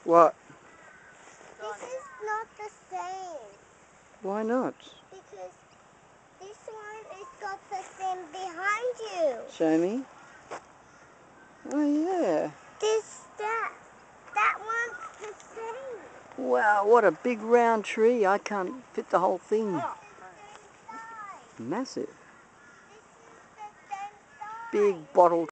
What? This is not the same. Why not? Because this one has got the thing behind you. Show me. Oh yeah. That one's the same. Wow, what a big round tree. I can't fit the whole thing. It's the same size. Massive. This is the same size. Big bottle